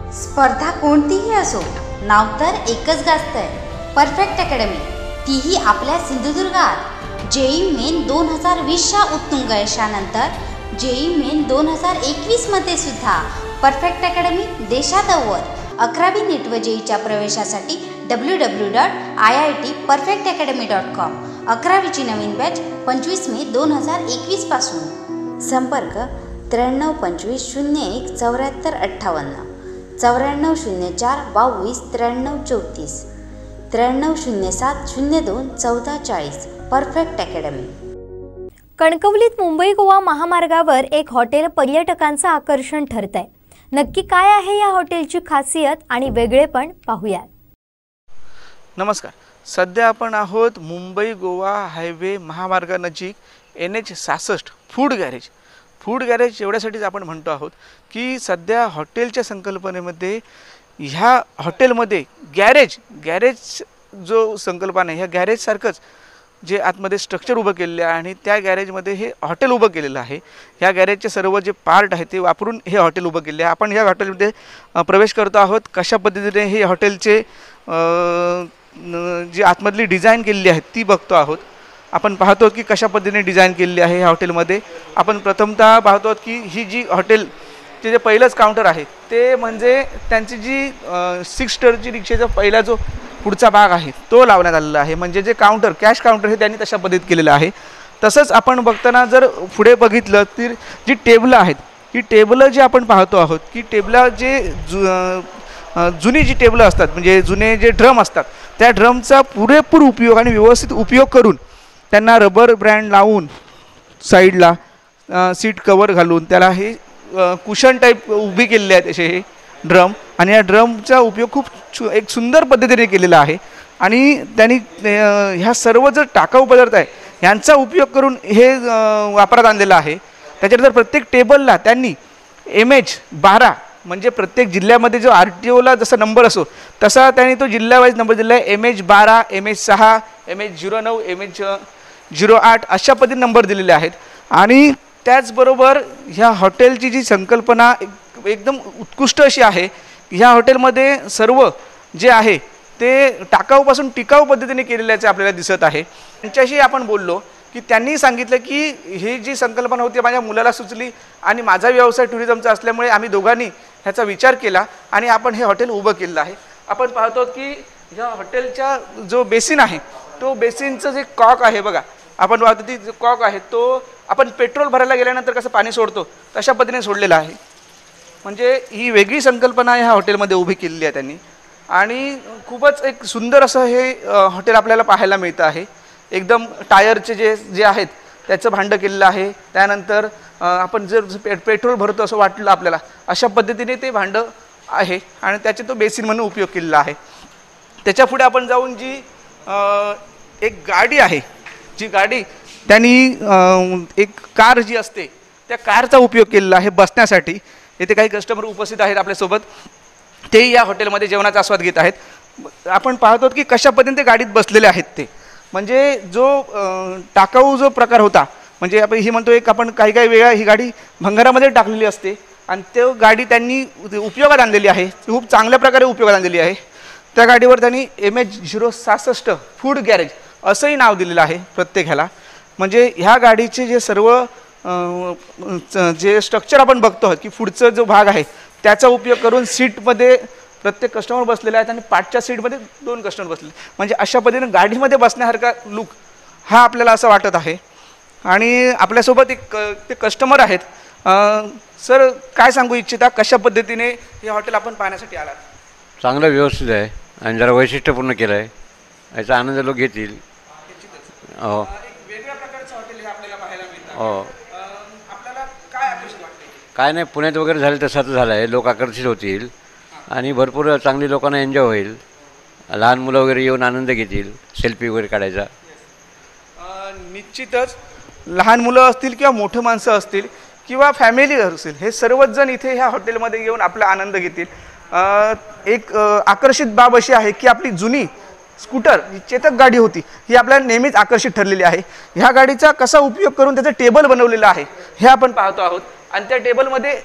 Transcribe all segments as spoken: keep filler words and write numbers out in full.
स्पर्धा कोणतीही असो, नाव तर एकच गाजतंय, परफेक्ट अकॅडमी, तीही आपल्या सिंधुदुर्गात। जेई मेन दोन हजार वीसच्या उत्तुंग यशानंतर जेई मेन दोन हजार एकवीसमध्ये सुद्धा परफेक्ट अकॅडमी देशात अव्वल। अकरावी नीट व जेईच्या प्रवेशासाठी W W dot I I T perfect academy dot com. अकरावीची नवीन बॅच पंचवीस मे दोन हजार एकवीसपासून। संपर्क त्र्याण्णव पंचवीस शून्य एक चौऱ्याहत्तर अठ्ठावन्न, चौऱ्याण्णव शून्य चार बावीस त्र्याण्णव चौतीस, त्र्याण्णव शून्य सात शून्य दोन चौदा चाळीस। Perfect academy. कणकवलीत मुंबई गोवा महामार्गावर एक हॉटेल पर्यटकांचं आकर्षण ठरत आहे। नक्की काय आहे या हॉटेलची खासियत आणि वेगळेपण पाहूया। नमस्कार, सध्या आपण आहोत मुंबई गोवा हायवे महामार्गानजीक एन एच सहासष्ट फूड गॅरेज। फूड गॅरेज एवढ्यासाठीच आपण म्हणतो आहोत की सध्या हॉटेलच्या संकल्पनेमध्ये ह्या हॉटेलमध्ये गॅरेज गॅरेज जो संकल्पना आहे, ह्या गॅरेजसारखंच जे आतमध्ये स्ट्रक्चर उभं केलेलं आहे आणि त्या गॅरेजमध्ये हे हॉटेल उभं केलेलं आहे। ह्या गॅरेजचे सर्व जे पार्ट आहे ते वापरून हे हॉटेल उभं केले आहे। आपण ह्या हॉटेलमध्ये प्रवेश करतो आहोत। कशा पद्धतीने हे हॉटेलचे जी आतमधली डिझाईन केलेली आहे ती बघतो आहोत। आपण पाहतो की कशा पद्धतीने डिझाईन केलेली आहे ह्या हॉटेलमध्ये। आपण प्रथमतः पाहतो की ही जी हॉटेलचे जे पहिलंच काउंटर आहे ते म्हणजे त्यांची जी सिक्स स्टारची रिक्षेचा पहिला जो पुढचा भाग आहे तो लावण्यात आलेला आहे। म्हणजे जे काउंटर कॅश काउंटर हे त्यांनी तशा पद्धतीत केलेलं आहे। तसंच आपण बघताना जर पुढे बघितलं तर जी टेबलं आहेत, ही टेबलं जी आपण पाहतो आहोत की टेबला जे जु जुनी जी टेबलं असतात म्हणजे जुने जे ड्रम असतात त्या ड्रमचा पुरेपूर उपयोग आणि व्यवस्थित उपयोग करून त्यांना रबर ब्रँड लावून साईडला सीट कवर घालून त्याला हे कुशन टाईप उभी केलेले आहेत असे हे ड्रम। आणि या ड्रमचा उपयोग खूप एक सुंदर पद्धतीने केलेला आहे। आणि त्यांनी ह्या सर्व जर टाकाऊ पदार्थ आहे ह्यांचा उपयोग करून हे वापरात आणलेला आहे। त्याच्यानंतर प्रत्येक टेबलला त्यांनी एम एच बारा म्हणजे प्रत्येक जिल्ह्यामध्ये जो आर टी ओला जसा नंबर असो तसा त्यांनी तो जिल्ह्यावाईज नंबर दिला आहे। एम एच बारा, एम एच सहा, एम एच झिरो नऊ, एम एच झिरो आठ अशा पद्धतीने नंबर दिलेले आहेत। आणि त्याचबरोबर ह्या हॉटेलची जी संकल्पना एकदम उत्कृष्ट अशी आहे। ह्या हॉटेलमध्ये सर्व जे आहे ते टाकाऊपासून टिकाऊ पद्धतीने केलेल्याचे आपल्याला दिसत आहे। त्यांच्याशी आपण बोललो की त्यांनी सांगितलं की ही जी संकल्पना होती माझ्या मुलाला सुचली आणि माझा व्यवसाय टुरिझमचा असल्यामुळे आम्ही दोघांनी ह्याचा विचार केला आणि आपण हे हॉटेल उभं केलं आहे। आपण पाहतो की ह्या हॉटेलचा जो बेसिन आहे तो बेसिनचं जे कॉक आहे बघा, आपण पाहतो ती जो कॉक आहे तो आपण पेट्रोल भरायला गेल्यानंतर कसं पाणी सोडतो तशा पद्धतीने सोडलेला आहे। म्हणजे ही वेगळी संकल्पना ह्या हॉटेलमध्ये उभी केलेली आहे त्यांनी। आणि खूपच एक सुंदर असं हे हॉटेल आपल्याला पाहायला मिळतं आहे। एकदम टायरचे जे जे आहेत त्याचं भांडं केलेलं आहे। त्यानंतर आपण जर पे पेट्रोल भरतो असं वाटलं आपल्याला अशा पद्धतीने ते भांडं आहे आणि त्याचे तो बेसिन म्हणून उपयोग केलेला आहे। त्याच्या पुढे आपण जाऊन जी एक गाडी आहे, जी गाडी त्यांनी एक कार जी असते त्या कारचा उपयोग केलेला आहे बसण्यासाठी। येथे काही कस्टमर उपस्थित आहेत आपल्यासोबत, तेही या हॉटेलमध्ये जेवणाचा आस्वाद घेत आहेत। आपण पाहतो की कशा पद्धतीने ते गाडीत बसलेले आहेत ते म्हणजे जो टाकाऊ जो प्रकार होता म्हणजे आपण ही म्हणतो एक आपण काही काही वेळा ही गाडी भंगारामध्ये टाकलेली असते आणि ते गाडी त्यांनी उपयोगात आणलेली आहे, खूप चांगल्या प्रकारे उपयोगात आणलेली आहे। त्या गाडीवर त्यांनी एम एच झिरो सहासष्ट फूड गॅरेज असंही नाव दिलेलं आहे प्रत्येक ह्याला। म्हणजे ह्या गाडीचे जे सर्व जे स्ट्रक्चर आपण बघतो की पुढचा जो भाग आहे त्याचा उपयोग करून सीटमध्ये प्रत्येक कस्टमर बसलेला आहे आणि पाठच्या सीटमध्ये दोन कस्टमर बसले, म्हणजे अशा पद्धतीने गाडीमध्ये बसण्यासारखा लुक हा आपल्याला असं वाटत आहे। आणि आपल्यासोबत एक ते कस्टमर आहेत। सर, काय सांगू इच्छिता कशा पद्धतीने हे हॉटेल आपण पाहण्यासाठी आलात? चांगलं व्यवस्थित आहे आणि जरा वैशिष्ट्यपूर्ण केलं आहे, याचा आनंद लोक घेतील। हो, वेगळ्या प्रकारचं हॉटेल हे आपल्याला पाहायला मिळतं। हो, आपल्याला काय अपेक्षित वाटते? काय नाही, पुण्यात वगैरे झालं तसं तर झालं आहे, लोक आकर्षित होतील आणि भरपूर चांगली लोकांना एन्जॉय होईल। लहान मुलं वगैरे येऊन आनंद घेतील सेल्फी वगैरे काढायचा। निश्चितच लहान मुलं असतील किंवा मोठे माणसं असतील किंवा फॅमिली असतील हे सर्वच जण इथे ह्या हॉटेलमध्ये येऊन आपला आनंद घेतील। एक आकर्षित बाब अशी आहे की आपली जुनी स्कूटर जी चेतक गाडी होती ही आपल्याला नेहमीच आकर्षित ठरलेली आहे। ह्या गाडीचा कसा उपयोग करून त्याचं टेबल बनवलेलं आहे हे आपण पाहतो आहोत। आणि त्या टेबलमध्ये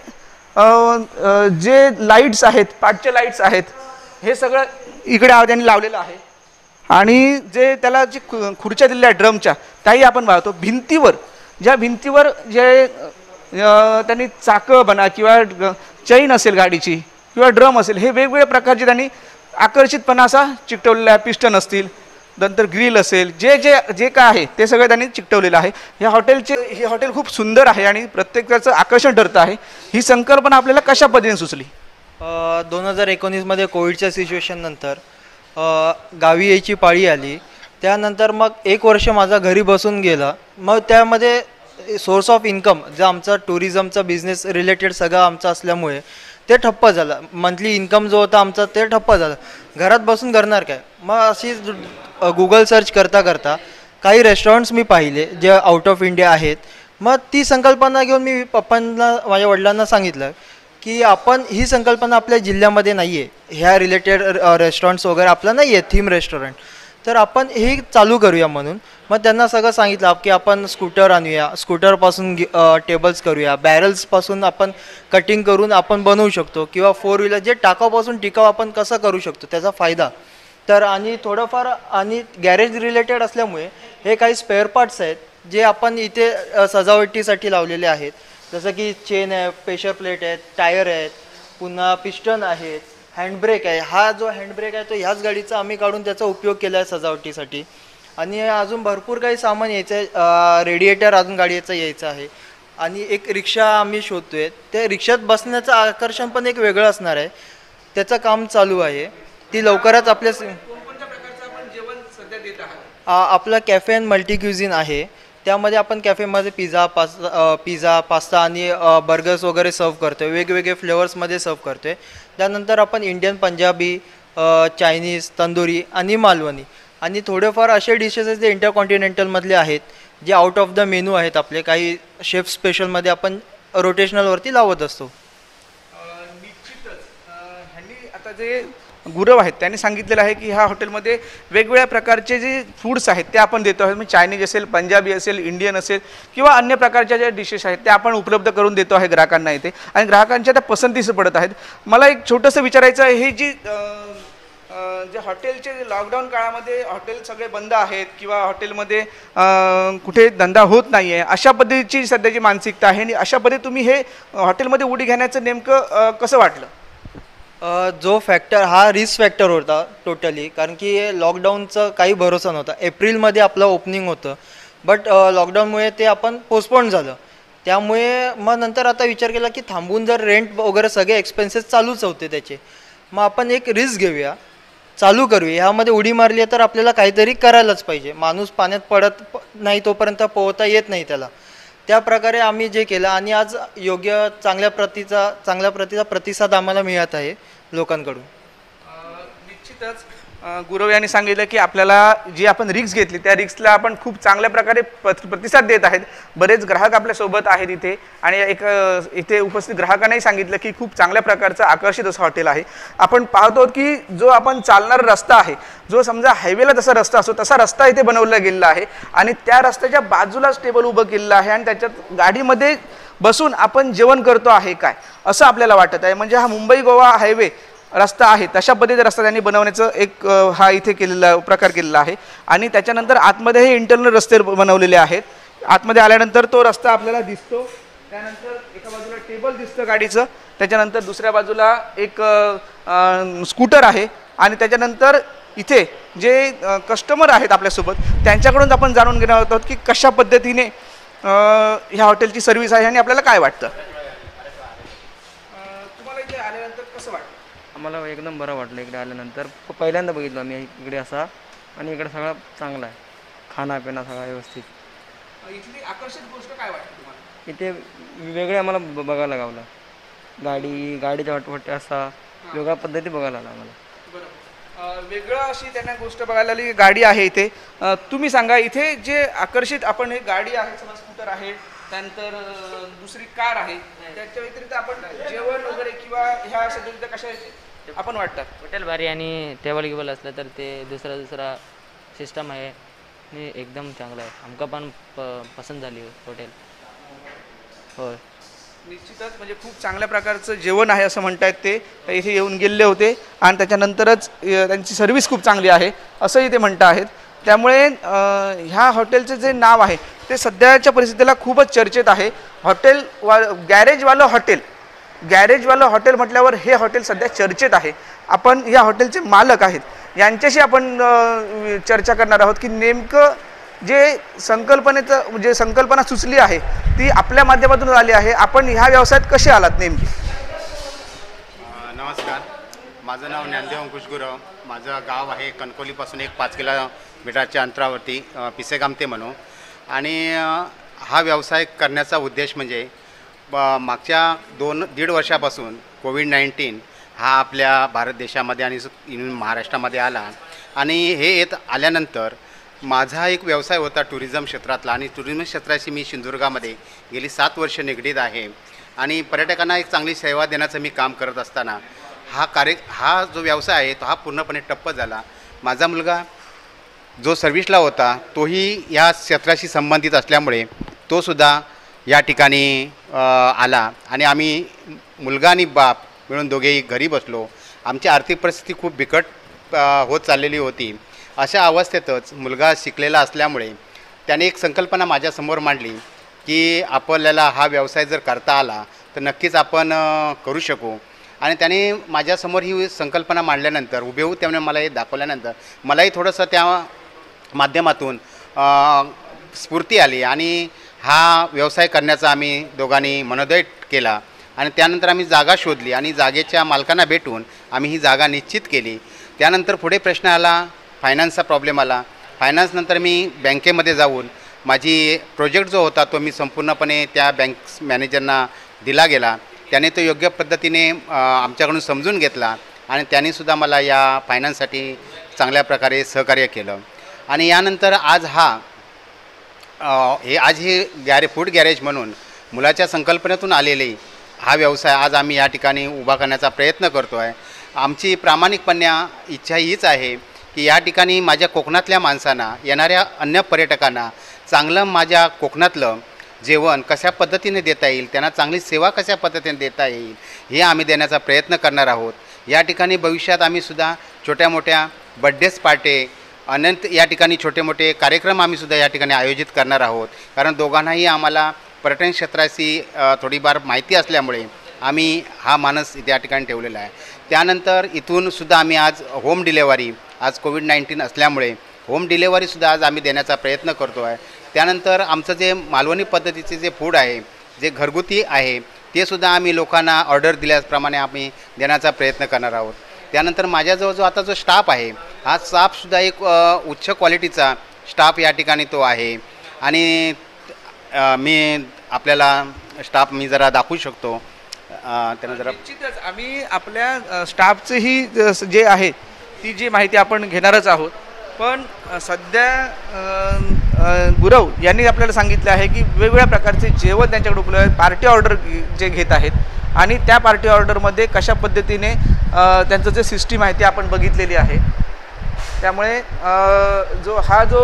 अ, अ, जे लाईट्स आहेत, पाठचे लाईट्स आहेत, हे सगळं इकडे त्यांनी लावलेलं आहे. आणि जे त्याला जे खु खुर्च्या दिलेल्या आहेत ड्रमच्या, त्याही आपण पाहतो. भिंतीवर, ज्या भिंतीवर जे अ, त्यांनी चाकं म्हणा किंवा चैन असेल गाडीची किंवा ड्रम असेल, हे वेगवेगळ्या प्रकारचे त्यांनी आकर्षितपणा असा चिकटवलेला आहे. पिस्टन असतील, नंतर ग्रिल असेल, जे जे जे काय आहे ते सगळं त्यांनी चिकटवलेलं आहे. ह्या हॉटेलचे हे हॉटेल खूप सुंदर आहे आणि प्रत्येकाचं आकर्षण ठरतं आहे. ही संकल्पना आपल्याला कशा पद्धतीने सुचली? दोन हजार एकोणीसमध्ये कोविडच्या सिच्युएशननंतर गावी यायची पाळी आली. त्यानंतर मग एक वर्ष माझा घरी बसून गेला. मग त्यामध्ये सोर्स ऑफ इन्कम जे आमचा टुरिझमचा बिझनेस रिलेटेड सगळं आमचं असल्यामुळे ते ठप्प झालं. मंथली इन्कम जो होता आमचा ते ठप्प झालं. घरात बसून करणार काय? मग अशी गुगल सर्च करता करता काही रेस्टॉरंट्स मी पाहिले जे आउट ऑफ इंडिया आहेत. मग ती संकल्पना घेऊन मी पप्पांना, माझ्या वडिलांना सांगितलं की आपण ही संकल्पना आपल्या जिल्ह्यामध्ये नाही आहे, ह्या रिलेटेड रेस्टॉरंट्स वगैरे आपलं नाही आहे थीम रेस्टॉरंट, तर आपण हे चालू करूया म्हणून. मग त्यांना सगळं सांगितलं की आपण स्कूटर आणूया, स्कूटरपासून टेबल्स करूया, बॅरल्सपासून आपण कटिंग करून आपण बनवू शकतो, किंवा फोर व्हीलर जे टाकाऊपासून टिकाऊ आपण कसं करू शकतो त्याचा फायदा. तर आणि थोडंफार आणि गॅरेज रिलेटेड असल्यामुळे हे काही स्पेअर पार्ट्स आहेत जे आपण इथे सजावटीसाठी लावलेले आहेत. जसं की चेन आहे, प्रेशर प्लेट आहेत, टायर आहेत, पुन्हा पिस्टन आहेत, हँडब्रेक आहे. हा जो हँडब्रेक आहे तो ह्याच गाडीचा आम्ही काढून त्याचा उपयोग केला आहे सजावटीसाठी. आणि अजून भरपूर काही सामान यायचं आहे. रेडिएटर अजून गाडीचं यायचं आहे. आणि एक रिक्षा आम्ही शोधतो आहे. त्या रिक्षात बसण्याचं आकर्षण पण एक वेगळं असणार आहे. त्याचं काम चालू आहे. ती लवकरच आपल्या आपला कॅफे अँड मल्टी क्युझिन आहे. त्यामध्ये आपण कॅफेमध्ये पिझ्झा पास्ता पिझ्झा पास्ता आणि बर्गर्स वगैरे सर्व करतो आहे. वेगवेगळे फ्लेवर्समध्ये सर्व करतो आहे. त्यानंतर आपण इंडियन, पंजाबी, चायनीज, तंदुरी आणि मालवणी आणि थोडेफार असे डिशेस आहेत जे इंटरकॉन्टिनेंटलमधले आहेत, जे आउट ऑफ द मेनू आहेत आपले. काही शेफ स्पेशलमध्ये आपण रोटेशनलवरती लावत असतो. निश्चितच ह्यांनी आता जे गुरव आहेत त्यांनी सांगितलेलं आहे की ह्या हॉटेलमध्ये वेगवेगळ्या प्रकारचे जे फूड्स आहेत ते आपण देतो आहे. म्हणजे चायनीज असेल, पंजाबी असेल, इंडियन असेल किंवा अन्य प्रकारच्या ज्या डिशेस आहेत त्या आपण उपलब्ध करून देतो आहे ग्राहकांना इथे, आणि ग्राहकांच्या त्या पसंतीस पडत आहेत. मला एक छोटंसं विचारायचं आहे, हे जी जे हॉटेलचे लॉकडाऊन काळामध्ये हॉटेल सगळे बंद आहेत किंवा हॉटेलमध्ये कुठे धंदा होत नाही आहे, अशा पद्धतीची सध्याची मानसिकता आहे, आणि अशा पद्धती तुम्ही हे हॉटेलमध्ये उडी घेण्याचं नेमकं कसं वाटलं? जो फॅक्टर हा रिस्क फॅक्टर होता टोटली, कारण की लॉकडाऊनचं काही भरोसा नव्हता. एप्रिलमध्ये आपलं ओपनिंग होतं, बट लॉकडाऊनमुळे ते आपण पोस्टपोन झालं. त्यामुळे मग नंतर आता विचार केला की थांबून जर रेंट वगैरे सगळे एक्सपेन्सेस चालूच होते त्याचे, मग आपण एक रिस्क घेऊया, चालू करूया. ह्यामध्ये उडी मारली तर आपल्याला काहीतरी करायलाच पाहिजे. माणूस पाण्यात पडत नाही तोपर्यंत पोहता येत नाही त्याला. त्या प्रकारे आम्ही जे केलं आणि आज योग्य चांगल्या प्रतीचा चांगल्या प्रतीचा प्रतिसाद आम्हाला मिळत आहे लोकांकडून. निश्चितच गुरव यांनी सांगितलं की आपल्याला जी आपण रिक्स घेतली त्या रिक्सला आपण खूप चांगल्या प्रकारे प्रतिसाद देत आहेत. बरेच ग्राहक आपल्यासोबत आहेत इथे, आणि एक इथे उपस्थित ग्राहकांनाही सांगितलं की खूप चांगल्या प्रकारचं आकर्षित असं हॉटेल आहे. आपण पाहतो की जो आपण चालणारा रस्ता आहे, जो समजा हायवेला जसा रस्ता असतो तसा रस्ता इथे बनवला गेलेला आहे, आणि त्या रस्त्याच्या बाजूलाच टेबल उभं केलेलं आहे, आणि त्याच्यात गाडीमध्ये बसून आपण जेवण करतो आहे काय असं आपल्याला वाटत आहे. म्हणजे हा मुंबई गोवा हायवे रस्ता आहे तशा पद्धतीचा रस्ता त्यांनी बनवण्याचं एक हा इथे केलेला प्रकार केलेला आहे. आणि त्याच्यानंतर आतमध्ये हे इंटरनल रस्ते बनवलेले आहेत. आतमध्ये आल्यानंतर तो रस्ता आपल्याला दिसतो. त्यानंतर एका बाजूला टेबल दिसतं गाडीचं, त्याच्यानंतर दुसऱ्या बाजूला एक स्कूटर आहे, आणि त्याच्यानंतर इथे जे कस्टमर आहेत आपल्यासोबत त्यांच्याकडून आपण जाणून घेणार आहोत की कशा पद्धतीने ह्या हॉटेलची सर्व्हिस आहे आणि आपल्याला काय वाटतं. तुम्हाला इथे आल्यानंतर कसं वाटतं? आम्हाला एकदम बरं वाटलं इकडे आल्यानंतर. पहिल्यांदा बघितलं आम्ही इकडे असा, आणि इकडे सगळं चांगलं आहे, खानापिना सगळं व्यवस्थित. इथली आकर्षक गोष्ट काय वाटते तुम्हाला? इथे वेगळे आम्हाला ब बघायला गावलं. गाडी गाडीच्या वाटवटे असा वेगळ्या पद्धती बघायला आला आम्हाला. बरोबर, वेगळं अशी त्यांना गोष्ट बघायला आली. गाडी आहे इथे. तुम्ही सांगा, इथे जे आकर्षित आपण हे गाडी आहे, समजा स्कूटर आहे, त्यानंतर दुसरी कार आहे, त्याच्या व्यतिरिक्त आपण जेवण वगैरे किंवा ह्या सगळ्या कशा आपण वाटतात? हॉटेल भारी, आणि टेबल गिबल असलं तर ते दुसरा दुसरा सिस्टम आहे आणि एकदम चांगलं आहे. आमका पण प पसंत झाली हॉटेल. होय. निश्चितच म्हणजे खूप चांगल्या प्रकारचं जेवण आहे असं म्हणतायत ते इथे येऊन गेलेले होते आणि त्याच्यानंतरच अ, त्यांची सर्व्हिस खूप चांगली आहे असंही ते म्हणत आहेत. त्यामुळे अ, ह्या हॉटेलचं जे नाव आहे ते सध्याच्या परिस्थितीला खूपच चर्चेत आहे. हॉटेल वा गॅरेजवालं हॉटेल गॅरेजवालं हॉटेल म्हटल्यावर हे हॉटेल सध्या चर्चेत आहे. आपण या हॉटेलचे मालक आहेत यांच्याशी आपण अ, चर्चा करणार आहोत की नेमकं जे संकल्पनेचं जे संकल्पना सुचली आहे ती आपल्या माध्यमातून आली आहे. आपण ह्या व्यवसायात कसे आलात नेमकी? अ, नमस्कार, माझं नाव ज्ञानदेव अंकुश गुरव. माझं गाव आहे कणकवलीपासून एक पाच किलोमीटरच्या अंतरावरती अ, पिसेगामते म्हणून. आणि अ, हा व्यवसाय करण्याचा उद्देश म्हणजे ब- मागच्या दोन दीड वर्षापासून कोविड नाईन्टीन हा आपल्या भारत देशामध्ये आणि इन महाराष्ट्रामध्ये आला. आणि हे येत आल्यानंतर माझा एक व्यवसाय होता टुरिझम क्षेत्रातला, आणि टुरिझम क्षेत्राशी मी सिंधुदुर्गामध्ये गेली सात वर्ष निगडीत आहे. आणि पर्यटकांना एक चांगली सेवा देण्याचं मी काम करत असताना हा कार्य हा जो व्यवसाय आहे तो हा पूर्णपणे ठप्प झाला. माझा मुलगा जो सर्व्हिसला होता तोही या क्षेत्राशी संबंधित असल्यामुळे तोसुद्धा या ठिकाणी अ, आला. आणि आम्ही मुलगा आणि बाप मिळून दोघेही घरी बसलो. आमची आर्थिक परिस्थिती खूप बिकट अ, होत चाललेली होती. अशा अवस्थेतच मुलगा शिकलेला असल्यामुळे त्याने एक संकल्पना माझ्यासमोर मांडली की आपल्याला हा व्यवसाय जर करता आला तर नक्कीच आपण अ, करू शकू. आणि त्याने माझ्यासमोर ही संकल्पना मांडल्यानंतर हुबेहूब त्याने मला हे दाखवल्यानंतर मलाही थोडंसं त्या माध्यमातून अ, स्फूर्ती आली आणि हा व्यवसाय करण्याचा आम्ही दोघांनी मनोदय केला. आणि त्यानंतर आम्ही जागा शोधली आणि जागेच्या मालकांना भेटून आम्ही ही जागा निश्चित केली. त्यानंतर पुढे प्रश्न आला, फायनान्सचा प्रॉब्लेम आला. फायनान्सनंतर मी बँकेमध्ये जाऊन माझी प्रोजेक्ट जो होता तो मी संपूर्णपणे त्या बँक मॅनेजरना दिला गेला. त्याने तो योग्य पद्धतीने अ, आमच्याकडून समजून घेतला आणि त्यानेसुद्धा मला या फायनान्ससाठी चांगल्या प्रकारे सहकार्य केलं. आणि यानंतर आज हा अ, हे आज हे गॅरे फूड गॅरेज म्हणून मुलाच्या संकल्पनेतून आलेले हा व्यवसाय आज आम्ही या ठिकाणी उभा करण्याचा प्रयत्न करतो आहे. आमची प्रामाणिकपणे इच्छा हीच आहे की या ठिकाणी माझ्या कोकणातल्या माणसांना, येणाऱ्या अन्य पर्यटकांना चांगलं माझ्या कोकणातलं जेवण कशा पद्धतीने देता येईल, त्यांना चांगली सेवा कशा पद्धतीने देता येईल हे आम्ही देण्याचा प्रयत्न करणार आहोत. या ठिकाणी भविष्यात आम्हीसुद्धा छोट्या मोठ्या बड्डेज पार्टी, अनंत या ठिकाणी छोटे मोठे कार्यक्रम आम्हीसुद्धा या ठिकाणी आयोजित करणार आहोत. कारण दोघांनाही आम्हाला पर्यटन क्षेत्राशी अ, थोडीफार माहिती असल्यामुळे आम्ही हा मानस या ठिकाणी ठेवलेला आहे. त्यानंतर इथूनसुद्धा आम्ही आज होम डिलेवरी, आज कोविड नाईन्टीन असल्यामुळे होम डिलेवरीसुद्धा आज आम्ही देण्याचा प्रयत्न करतो आहे. त्यानंतर आमचं जे मालवणी पद्धतीचे जे फूड आहे, जे घरगुती आहे, ते सुद्धा आम्ही लोकांना ऑर्डर दिल्याप्रमाणे आम्ही देण्याचा प्रयत्न करणार आहोत. त्यानंतर माझ्याजवळ जो आता जो स्टाफ आहे हा स्टाफसुद्धा एक अ, उच्च क्वालिटीचा स्टाफ या ठिकाणी तो आहे. आणि अ, मी आपल्याला स्टाफ मी जरा दाखवू शकतो. अ, त्यांना जरा निश्चितच आम्ही आपल्या अ, स्टाफचंही अ, जे आहे ती जी माहिती आपण घेणारच आहोत. पण अ, सध्या अ, अ, गुरव यांनी आपल्याला सांगितलं आहे की वेगवेगळ्या प्रकारचे जेवण त्यांच्याकडे उपलब्ध आहे. पार्टी ऑर्डर जे घेत आहेत आणि त्या पार्टी ऑर्डरमध्ये कशा पद्धतीने अ, त्यांचं जे सिस्टीम आहे ती आपण बघितलेली आहे. त्यामुळे अ, जो हा जो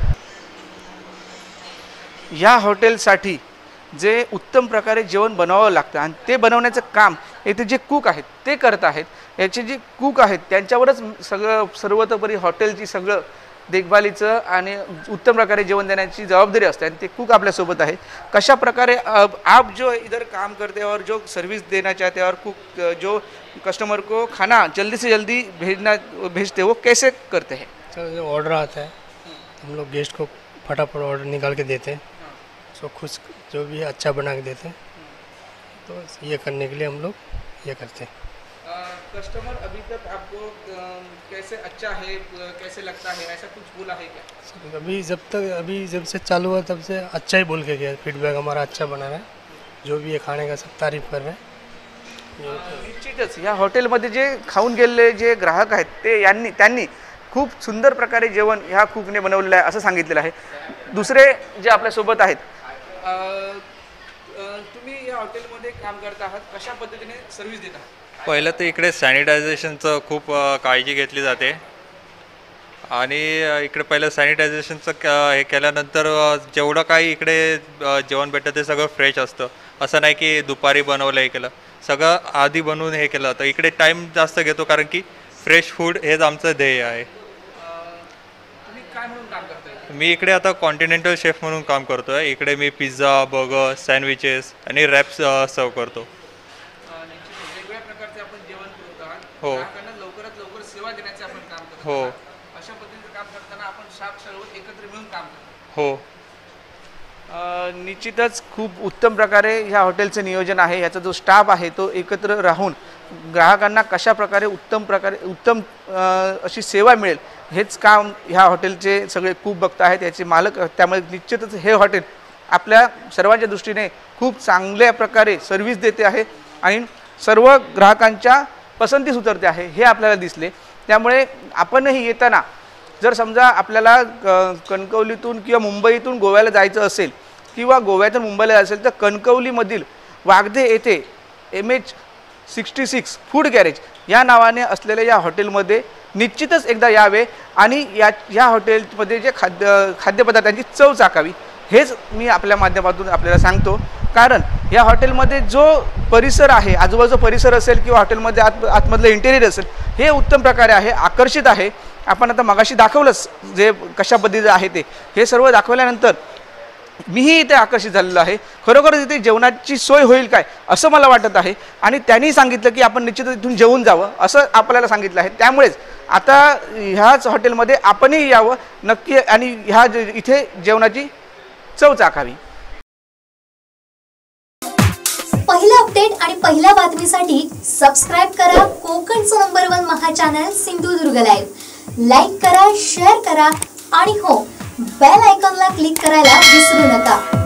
ह्या हॉटेलसाठी जे उत्तम प्रकारे जेवण बनवावं लागतं आणि ते बनवण्याचं काम येथे जे कुक आहेत ते करत आहेत. याचे जे कुक आहेत त्यांच्यावरच सगळं सर्वतोपरी हॉटेलची सगळं देखभालीचं आणि उत्तम प्रकारे जेवण देण्याची जबाबदारी असते आणि ते कुक आपल्यासोबत आहे. कशा प्रकारे अब आप जो इधर काम करते और जो सर्विस देना चाहते हैं और कुक जो कस्टमर को खाना जल्दी से जल्दी भेजना भेजते वो कैसे करते हैं? सर जो ऑर्डर आता है हम लोग गेस्ट को फटाफट ऑर्डर निकाल के देते हैं, सो खुश जो भी है अच्छा बना के देते हैं. तो ये करने के लिए हम लोग ये करते हैं. कस्टमर अभी तक आपको अ, कैसे अच्छा है अ, कैसे लगता है ऐसा कुछ बोला है क्या? सर अभी जब तक अभी जब से चालू हुआ तब से अच्छा ही बोल के गया. फीडबैक हमारा अच्छा बना रहा है. जो भी है खाने का सब तारीफ कर रहे हैं. निश्चितच या हॉटेलमध्ये जे खाऊन गेलेले जे ग्राहक आहेत ते यांनी त्यांनी खूप सुंदर प्रकारे जेवण ह्या कुकने बनवलेलं आहे असं सांगितलेलं आहे. दुसरे जे आपल्यासोबत आहेत, अ, अ, तुम्ही या हॉटेलमध्ये काम करत आहात, कशा पद्धतीने सर्व्हिस देत आहात? पहिलं तर इकडे सॅनिटायझेशनचं खूप अ, काळजी घेतली जाते आणि अ, इकडे पहिलं सॅनिटायझेशनचं क हे केल्यानंतर अ, जेवढं काही इकडे अ, जेवण भेटतं ते सगळं फ्रेश असतं असं नाही की दुपारी बनवलं हे केलं, सगळं आधी बनवून हे केलं. तर इकडे टाईम जास्त घेतो कारण की फ्रेश फूड हेच आमचं ध्येय आहे. मी इकडे आता कॉन्टिनेंटल शेफ म्हणून काम करतो आहे. इकडे मी पिझ्झा, बर्गर, सँडविचेस आणि रॅप्स सर्व करतो. वेगवेगळ्या प्रकारचे आपण जेवण करतो आहात. हो. ग्राहकांना लवकरात लवकर सेवा देण्याचे आपण काम करतो. हो. अशा पद्धतीचं काम करताना आपण स्टाफ सर्व एकत्र मिळून काम करतो. हो. निश्चितच खूप उत्तम प्रकारे ह्या हॉटेलचं नियोजन आहे. याचा जो स्टाफ आहे तो एकत्र राहून ग्राहकांना कशा प्रकारे उत्तम प्रकारे उत्तम अशी सेवा मिळेल हेच काम ह्या हॉटेलचे सगळे खूप बघत आहेत, याचे मालक. त्यामुळे निश्चितच हे हॉटेल आपल्या सर्वांच्या दृष्टीने खूप चांगल्या प्रकारे सर्व्हिस देते आहे आणि सर्व ग्राहकांच्या पसंतीस उतरते आहे हे आपल्याला दिसले. त्यामुळे आपणही येताना जर समजा आपल्याला कणकवलीतून किंवा मुंबईतून गोव्याला जायचं असेल किंवा गोव्यातून मुंबईला जायचं असेल तर कणकवलीमधील वागदे येथे M H sixty six food garage या नावाने असलेल्या या हॉटेलमध्ये निश्चितच एकदा यावे आणि या या हॉटेलमध्ये जे खाद्य खाद्यपदार्थांची चव चाकावी हेच मी आपल्या माध्यमातून आपल्याला सांगतो. कारण या हॉटेलमध्ये जो परिसर आहे, आजूबाजूचा परिसर असेल किंवा हॉटेलमध्ये आत आतमधलं इंटेरियर असेल, हे उत्तम प्रकारे आहे, आकर्षित आहे. आपण आता मगाशी दाखवलंच जे कशा पद्धतीचं आहे ते, हे सर्व दाखवल्यानंतर मीही इथे आकर्षित झालेलो आहे. खरोखरच इथे जेवणाची सोय होईल काय असं मला वाटत आहे आणि त्यांनी सांगितलं की आपण निश्चितच इथून जेवून जावं असं आपल्याला सांगितलं आहे. त्यामुळेच आता ह्याच हॉटेलमध्ये आपणही यावं नक्की आणि ह्या इथे जेवणाची चव चाकावी. पहिला अपडेट आणि पहिल्या बातमीसाठी सबस्क्राइब करा कोकणचं नंबर वन महा चॅनल सिंधुदुर्ग लाईव्ह. लाईक करा, शेअर करा आणि हो बेल आयकॉनला क्लिक करायला विसरू नका.